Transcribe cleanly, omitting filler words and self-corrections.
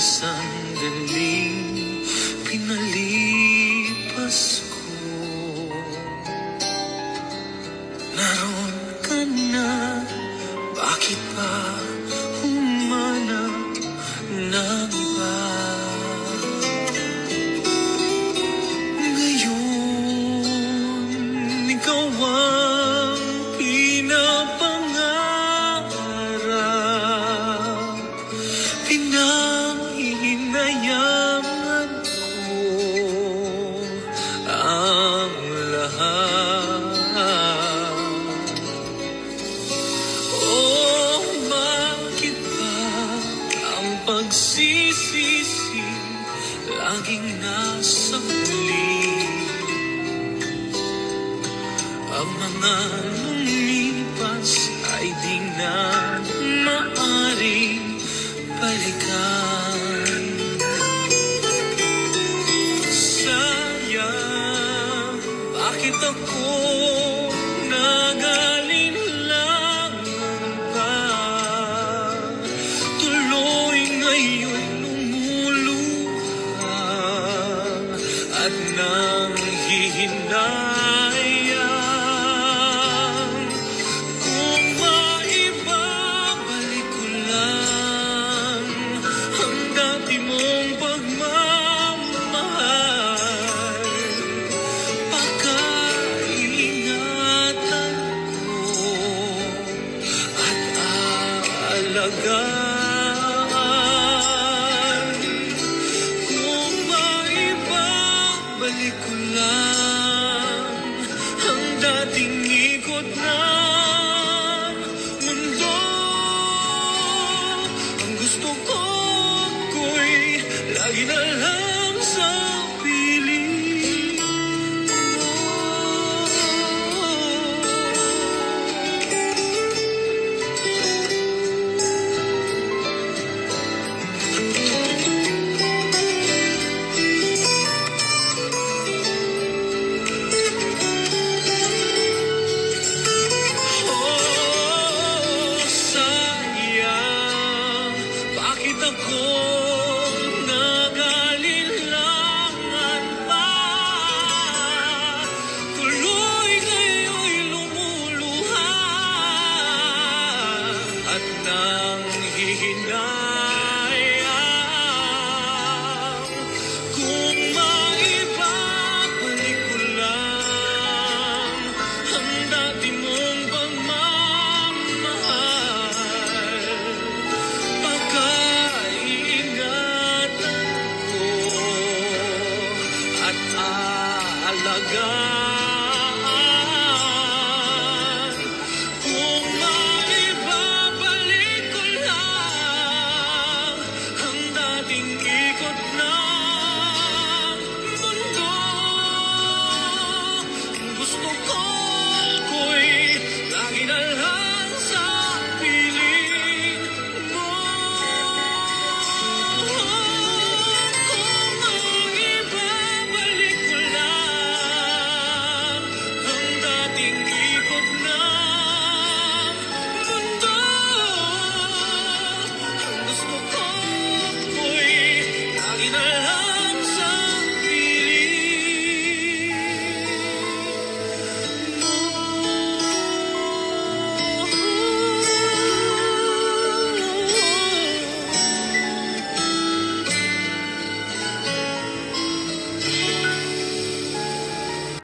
sandaling pinalipas ko. Naroon ka na, bakit pa humanap ng iba? Ngayon, ikaw ang pinapangarap, pinahihinayaman ko ang lahat. Oh, bakit ba ang pagsisisi laging nasa huli? Ang mga lumipas ay di na maaring balikan. Sayang, bakit ako nag-alinlangan pa? Tuloy ngayon lumuluha at nanghihinayang. Kung maibabalik ko lang ang dati mong pagmamahal, pagkaingatan ko at aalagaan. Kung maibabalik ko lang ang dating ikot ng mundo, ang gusto ko'y lagi na lang sa piling mo. Oh, sayang, bakit ako nag-alinlangan pa? Tuloy ngayon'y lumuluha at nanghihinayang. Kung maibabalik ko lang ang dati mong pagmamahal, pagkaingatan ko at aalagaan. Kung maibabalik ko lang ang dating